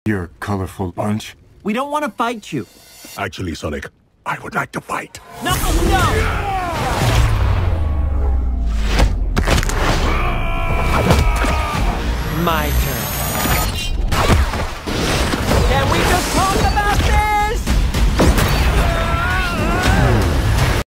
You're a colorful bunch. We don't want to fight you. Actually, Sonic, I would like to fight. No, no! My turn.